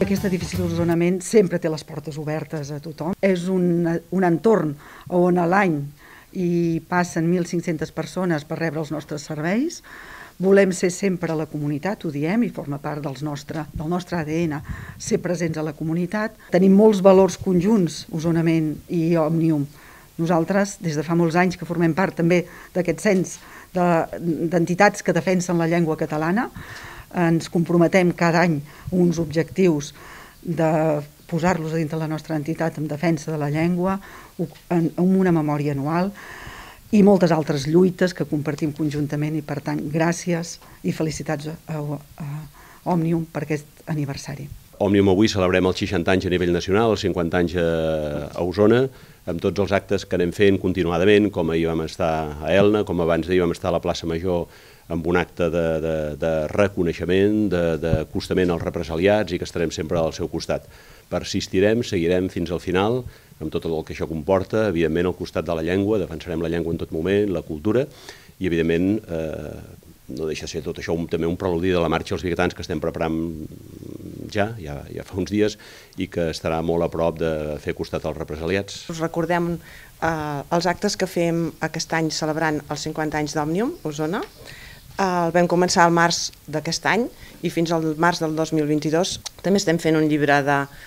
Aquest edifici d'Osonament sempre té les portes obertes a tothom. És un entorn on a l'any hi passen 1.500 persones per rebre els nostres serveis. Volem ser sempre a la comunitat, ho diem, i forma part del nostre ADN, ser presents a la comunitat. Tenim molts valors conjunts, Osonament i Òmnium. Nosaltres, des de fa molts anys que formem part també d'aquest cens d'entitats que defensen la llengua catalana, ens comprometem cada any uns objectius de posar-los a dintre la nostra entitat en defensa de la llengua, amb una memòria anual i moltes altres lluites que compartim conjuntament i, per tant, gràcies i felicitats a Òmnium per aquest aniversari. Òmnium avui celebrem els 60 anys a nivell nacional, els 50 anys a Osona, amb tots els actes que anem fent continuadament, com ahir vam estar a Elna, com abans d'ahir vam estar a la plaça Major amb un acte de reconeixement, d'acostament als represaliats i que estarem sempre al seu costat. Persistirem, seguirem fins al final, amb tot el que això comporta, evidentment al costat de la llengua, defensarem la llengua en tot moment, la cultura, i evidentment no deixa de ser tot això també un preludi de la marxa als biguetans que estem preparant ja fa uns dies i que estarà molt a prop de fer costat als represaliats. Us recordem els actes que fem aquest any celebrant els 50 anys d'Òmnium, Osona. El vam començar al març d'aquest any i fins al març del 2022 també estem fent un llibre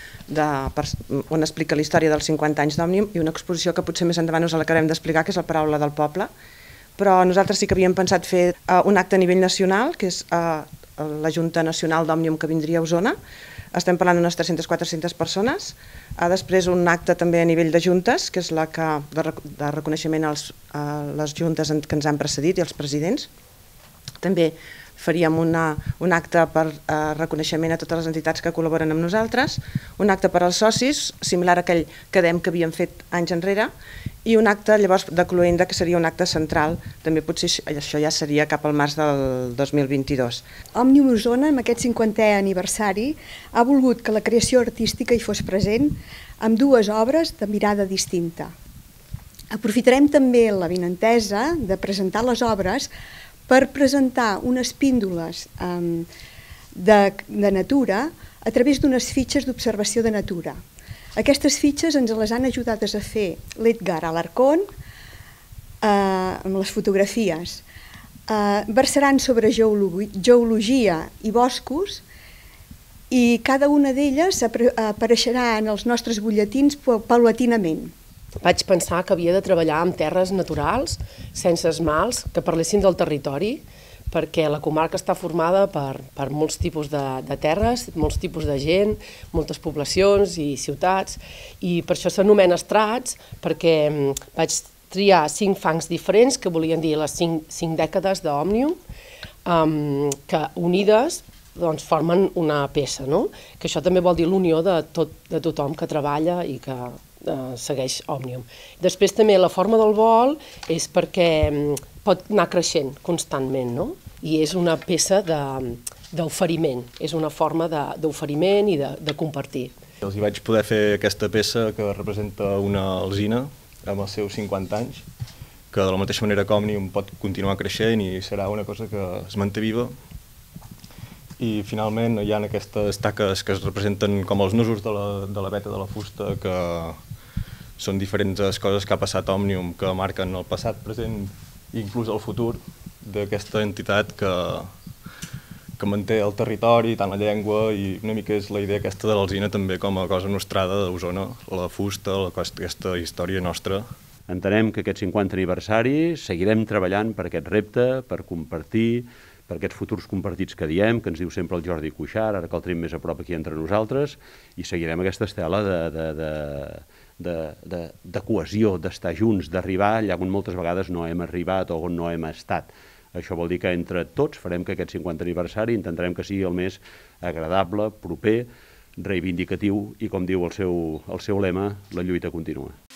on explica la història dels 50 anys d'Òmnium i una exposició que potser més endavant us l'acabarem d'explicar, que és la paraula del poble. Però nosaltres sí que havíem pensat fer un acte a nivell nacional, que és la Junta Nacional d'Òmnium que vindria a Osona. Estem parlant d'unes 300-400 persones. Després un acte també a nivell de juntes, que és de reconeixement a les juntes que ens han precedit i als presidents. També faríem un acte per reconeixement a totes les entitats que col·laboren amb nosaltres, un acte per als socis, similar a aquell que havíem fet anys enrere, i un acte llavors de cloenda, que seria un acte central, també potser això ja seria cap al març del 2022. Òmnium Osona, amb aquest 50è aniversari, ha volgut que la creació artística hi fos present amb dues obres de mirada distinta. Aprofitarem també l'avinentesa de presentar les obres per presentar unes píndoles de natura a través d'unes fitxes d'observació de natura. Aquestes fitxes ens les han ajudades a fer l'Edgar Alarcón amb les fotografies. Versaran sobre geologia i boscos i cada una d'elles apareixerà en els nostres butlletins paulatinament. Vaig pensar que havia de treballar amb terres naturals, sense esmalts, que parlessin del territori, perquè la comarca està formada per molts tipus de terres, molts tipus de gent, moltes poblacions i ciutats, i per això s'anomena estrats, perquè vaig triar 5 fangs diferents, que volien dir les 5 dècades d'Òmnium, que unides formen una peça, que això també vol dir l'unió de tothom que treballa i que segueix Òmnium. Després també la forma del vol és perquè pot anar creixent constantment, i és una peça d'oferiment, és una forma d'oferiment i de compartir. Els hi vaig poder fer aquesta peça que representa una alzina amb els seus 50 anys, que de la mateixa manera que Òmnium pot continuar creixent i serà una cosa que es manté viva. I finalment hi ha aquestes taques que es representen com els nusos de la veta de la fusta, que són diferents coses que ha passat Òmnium, que marquen el passat, present i inclús el futur d'aquesta entitat que manté el territori, tant la llengua, i una mica és la idea aquesta de l'alzina també com a cosa nostrada d'Osona, la fusta, aquesta història nostra. Entenem que aquest 50 aniversari seguirem treballant per aquest repte, per compartir, per aquests futurs compartits que diem, que ens diu sempre el Jordi Cuixart, ara que el tenim més a prop aquí entre nosaltres, i seguirem aquesta estela de cohesió, d'estar junts, d'arribar allà on moltes vegades no hem arribat o on no hem estat. Això vol dir que entre tots farem que aquest 50 aniversari intentarem que sigui el més agradable, proper, reivindicatiu i, com diu el seu lema, la lluita continua.